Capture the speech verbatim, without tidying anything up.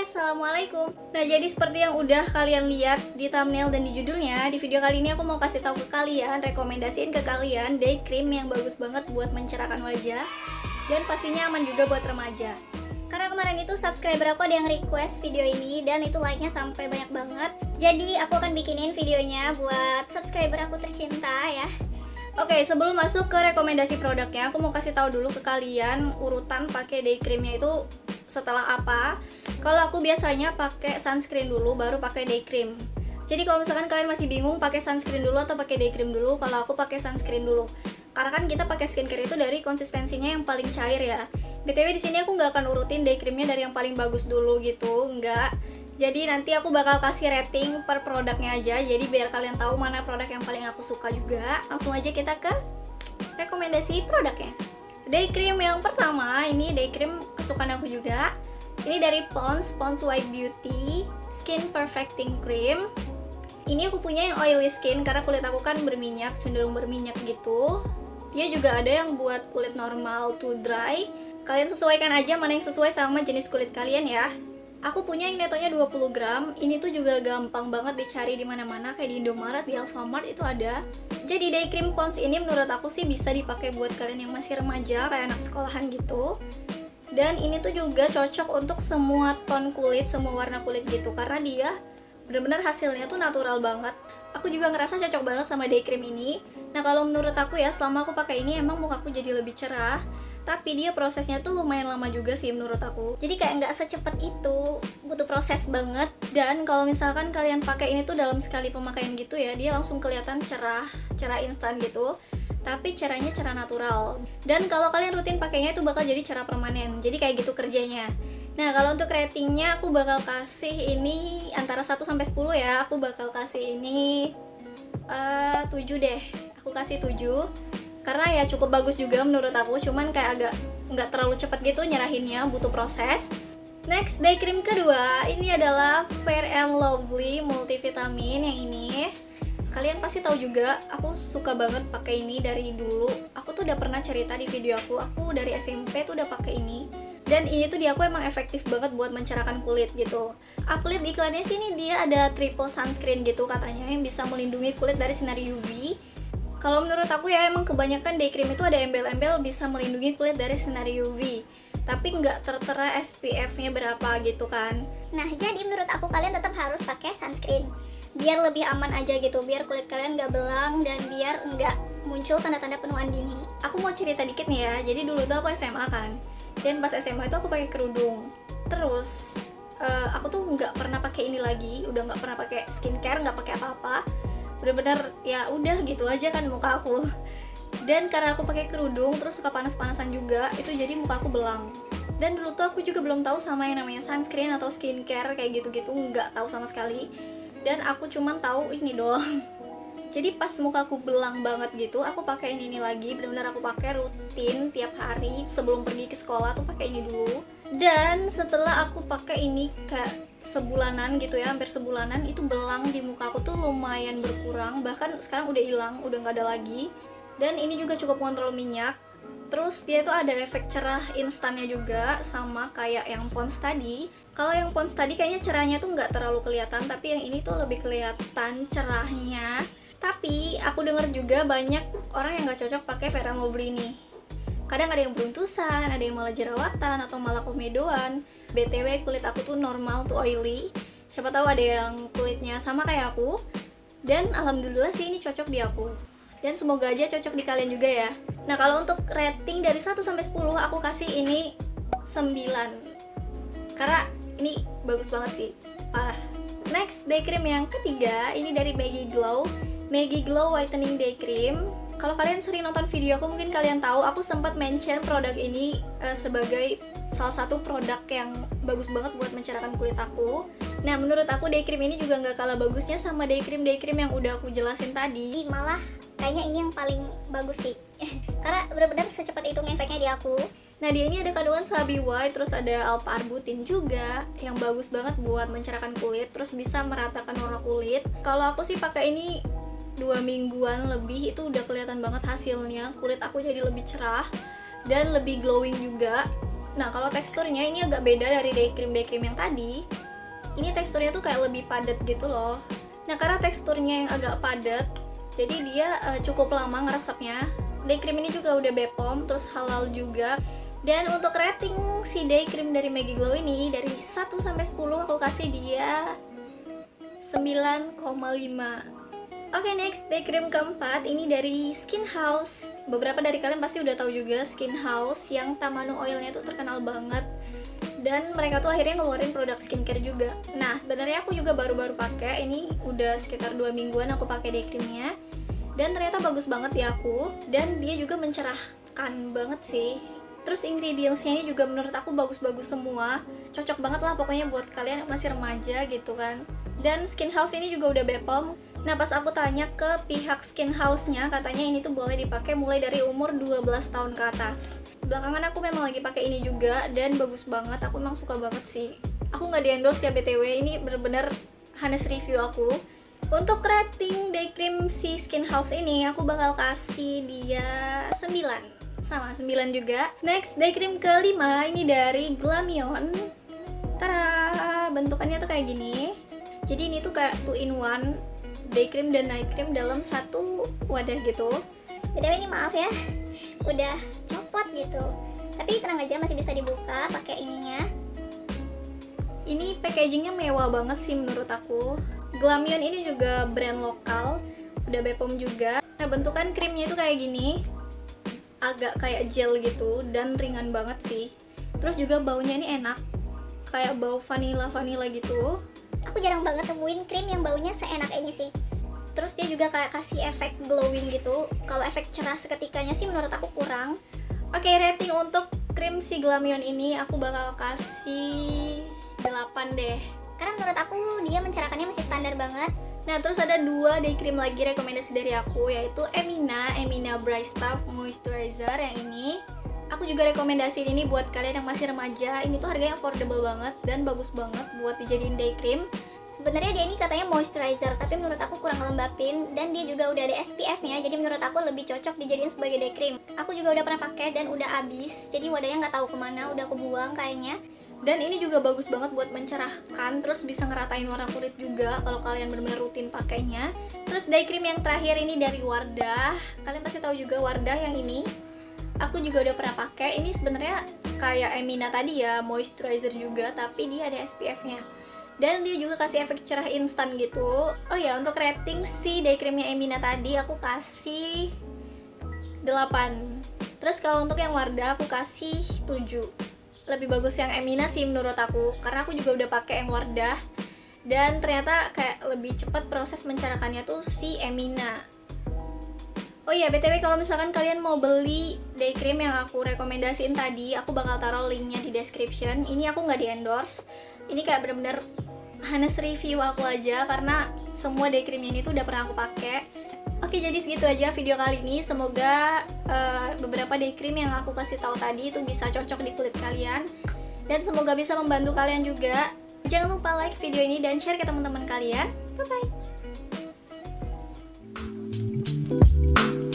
Assalamualaikum. Nah, jadi seperti yang udah kalian lihat di thumbnail dan di judulnya, di video kali ini aku mau kasih tahu ke kalian, rekomendasiin ke kalian day cream yang bagus banget buat mencerahkan wajah dan pastinya aman juga buat remaja. Karena kemarin itu subscriber aku ada yang request video ini dan itu like-nya sampai banyak banget. Jadi aku akan bikinin videonya buat subscriber aku tercinta ya. Oke, sebelum masuk ke rekomendasi produknya, aku mau kasih tahu dulu ke kalian urutan pakai day creamnya itu setelah apa. Kalau aku biasanya pakai sunscreen dulu, baru pakai day cream. Jadi kalau misalkan kalian masih bingung pakai sunscreen dulu atau pakai day cream dulu, kalau aku pakai sunscreen dulu. Karena kan kita pakai skincare itu dari konsistensinya yang paling cair ya. B T W di sini aku nggak akan urutin day creamnya dari yang paling bagus dulu gitu, nggak. Jadi nanti aku bakal kasih rating per produknya aja. Jadi biar kalian tahu mana produk yang paling aku suka juga. Langsung aja kita ke rekomendasi produknya. Day cream yang pertama, ini day cream kesukaan aku juga. Ini dari Pond's, Pond's White Beauty Skin Perfecting Cream. Ini aku punya yang oily skin karena kulit aku kan berminyak, cenderung berminyak gitu. Dia juga ada yang buat kulit normal to dry. Kalian sesuaikan aja mana yang sesuai sama jenis kulit kalian ya. Aku punya yang netonya dua puluh gram. Ini tuh juga gampang banget dicari di mana-mana, kayak di Indomaret, di Alfamart itu ada. Jadi day cream Pond's ini menurut aku sih bisa dipakai buat kalian yang masih remaja, kayak anak sekolahan gitu. Dan ini tuh juga cocok untuk semua tone kulit, semua warna kulit gitu, karena dia bener-bener hasilnya tuh natural banget. Aku juga ngerasa cocok banget sama day cream ini. Nah, kalau menurut aku ya, selama aku pakai ini emang mukaku jadi lebih cerah. Tapi dia prosesnya tuh lumayan lama juga sih menurut aku. Jadi kayak nggak secepat itu, butuh proses banget. Dan kalau misalkan kalian pakai ini tuh dalam sekali pemakaian gitu ya, dia langsung kelihatan cerah, cerah instan gitu. Tapi caranya cerah natural. Dan kalau kalian rutin pakainya itu bakal jadi cerah permanen. Jadi kayak gitu kerjanya. Nah, kalau untuk ratingnya aku bakal kasih ini antara satu sampai sepuluh ya. Aku bakal kasih ini uh, tujuh deh. Aku kasih tujuh. Karena ya cukup bagus juga menurut aku, cuman kayak agak nggak terlalu cepat gitu nyerahinnya, butuh proses. Next, day cream kedua, ini adalah Fair and Lovely Multivitamin yang ini. Kalian pasti tahu juga, aku suka banget pakai ini dari dulu. Aku tuh udah pernah cerita di video aku, aku dari S M P tuh udah pakai ini. Dan ini tuh di aku emang efektif banget buat mencerahkan kulit gitu. Aku lihat di iklannya sini dia ada triple sunscreen gitu katanya, yang bisa melindungi kulit dari sinar U V. Kalau menurut aku ya emang kebanyakan day cream itu ada embel-embel bisa melindungi kulit dari sinar U V, tapi nggak tertera S P F-nya berapa gitu kan. Nah, jadi menurut aku kalian tetap harus pakai sunscreen biar lebih aman aja gitu, biar kulit kalian nggak belang dan biar nggak muncul tanda-tanda penuaan dini. Aku mau cerita dikit nih ya. Jadi dulu tuh aku S M A kan, dan pas S M A itu aku pakai kerudung. Terus uh, aku tuh nggak pernah pakai ini lagi, udah nggak pernah pakai skincare, nggak pakai apa-apa. Bener-bener ya udah gitu aja kan muka aku. Dan karena aku pakai kerudung terus suka panas-panasan juga, itu jadi muka aku belang. Dan dulu tuh aku juga belum tahu sama yang namanya sunscreen atau skincare kayak gitu-gitu, nggak tahu sama sekali. Dan aku cuman tahu ini doang. Jadi pas muka aku belang banget gitu, aku pakai ini lagi, benar-benar aku pakai rutin tiap hari sebelum pergi ke sekolah tuh pakai ini dulu. Dan setelah aku pakai ini kayak sebulanan gitu ya, hampir sebulanan, itu belang di muka aku tuh lumayan berkurang, bahkan sekarang udah hilang, udah nggak ada lagi. Dan ini juga cukup kontrol minyak. Terus dia tuh ada efek cerah instannya juga, sama kayak yang Pond's tadi. Kalau yang Pond's tadi kayaknya cerahnya tuh nggak terlalu kelihatan, tapi yang ini tuh lebih kelihatan cerahnya. Tapi aku dengar juga banyak orang yang nggak cocok pakai Fair and Lovely ini. Kadang ada yang beruntusan, ada yang malah jerawatan atau malah komedoan. B T W kulit aku tuh normal to oily. Siapa tahu ada yang kulitnya sama kayak aku. Dan alhamdulillah sih ini cocok di aku. Dan semoga aja cocok di kalian juga ya. Nah, kalau untuk rating dari satu sampai sepuluh aku kasih ini sembilan. Karena ini bagus banget sih, parah. Next, day cream yang ketiga, ini dari Maggie Glow. Maggie Glow Whitening Day Cream. Kalau kalian sering nonton video aku, mungkin kalian tahu aku sempat mention produk ini uh, sebagai salah satu produk yang bagus banget buat mencerahkan kulit aku. Nah, menurut aku day cream ini juga nggak kalah bagusnya sama day cream day cream yang udah aku jelasin tadi. Malah kayaknya ini yang paling bagus sih. Karena benar-benar secepat itu ngefeknya di aku. Nah, dia ini ada kandungan Sabi White, terus ada alpha arbutin juga yang bagus banget buat mencerahkan kulit, terus bisa meratakan warna kulit. Kalau aku sih pakai ini dua mingguan lebih, itu udah kelihatan banget hasilnya. Kulit aku jadi lebih cerah dan lebih glowing juga. Nah, kalau teksturnya ini agak beda dari day cream day cream yang tadi. Ini teksturnya tuh kayak lebih padat gitu loh. Nah, karena teksturnya yang agak padat, jadi dia uh, cukup lama ngeresapnya. Day cream ini juga udah B P O M, terus halal juga. Dan untuk rating si day cream dari Maggie Glow ini, dari satu sampai sepuluh aku kasih dia sembilan koma lima. Oke, next day cream keempat ini dari Skin House. Beberapa dari kalian pasti udah tahu juga Skin House yang Tamanu oilnya tuh terkenal banget. Dan mereka tuh akhirnya ngeluarin produk skincare juga. Nah, sebenarnya aku juga baru-baru pakai. Ini udah sekitar dua mingguan aku pakai day creamnya. Dan ternyata bagus banget di aku. Dan dia juga mencerahkan banget sih. Terus ingredientsnya ini juga menurut aku bagus-bagus semua. Cocok banget lah pokoknya buat kalian yang masih remaja gitu kan. Dan Skin House ini juga udah B P O M. Nah, pas aku tanya ke pihak Skin House-nya, katanya ini tuh boleh dipakai mulai dari umur dua belas tahun ke atas. Belakangan aku memang lagi pakai ini juga dan bagus banget. Aku memang suka banget sih. Aku nggak di-endorse ya B T W, ini bener-bener Hanes review aku. Untuk rating day cream si Skin House ini, aku bakal kasih dia sembilan. Sama sembilan juga. Next, day cream kelima ini dari Glamion. Tara, bentukannya tuh kayak gini. Jadi ini tuh kayak two in one, day cream dan night cream dalam satu wadah gitu. B T W ini maaf ya, udah copot gitu. Tapi tenang aja, masih bisa dibuka pakai ininya. Ini packagingnya mewah banget sih menurut aku. Glamion ini juga brand lokal, udah B P O M juga. Nah, bentukan krimnya itu kayak gini, agak kayak gel gitu dan ringan banget sih. Terus juga baunya ini enak, kayak bau vanilla-vanilla gitu. Aku jarang banget temuin krim yang baunya seenak ini sih. Terus dia juga kayak kasih efek glowing gitu. Kalau efek cerah seketikanya sih menurut aku kurang. Oke, rating untuk krim si Glamion ini aku bakal kasih delapan deh. Karena menurut aku dia mencerahkannya masih standar banget. Nah, terus ada dua day cream lagi rekomendasi dari aku, yaitu Emina, Emina Bright Stuff Moisturizer yang ini. Aku juga rekomendasiin ini buat kalian yang masih remaja. Ini tuh harganya affordable banget dan bagus banget buat dijadiin day cream. Sebenarnya dia ini katanya moisturizer, tapi menurut aku kurang ngelembapin dan dia juga udah ada S P F-nya, jadi menurut aku lebih cocok dijadiin sebagai day cream. Aku juga udah pernah pakai dan udah habis, jadi wadahnya nggak tahu kemana, udah aku buang kayaknya. Dan ini juga bagus banget buat mencerahkan, terus bisa ngeratain warna kulit juga kalau kalian benar-benar rutin pakainya. Terus day cream yang terakhir ini dari Wardah. Kalian pasti tahu juga Wardah yang ini. Aku juga udah pernah pakai. Ini sebenarnya kayak Emina tadi ya, moisturizer juga, tapi dia ada S P F-nya. Dan dia juga kasih efek cerah instan gitu. Oh ya, untuk rating si day creamnya Emina tadi aku kasih delapan. Terus kalau untuk yang Wardah aku kasih tujuh. Lebih bagus yang Emina sih menurut aku, karena aku juga udah pakai yang Wardah. Dan ternyata kayak lebih cepat proses mencerahkannya tuh si Emina. Oh iya, B T W kalau misalkan kalian mau beli day cream yang aku rekomendasiin tadi, aku bakal taruh linknya di description. Ini aku nggak di endorse. Ini kayak bener-bener Hanes review aku aja, karena semua day cream ini tuh udah pernah aku pakai. Oke, jadi segitu aja video kali ini. Semoga uh, beberapa day cream yang aku kasih tahu tadi itu bisa cocok di kulit kalian, dan semoga bisa membantu kalian juga. Jangan lupa like video ini dan share ke teman-teman kalian. Bye bye.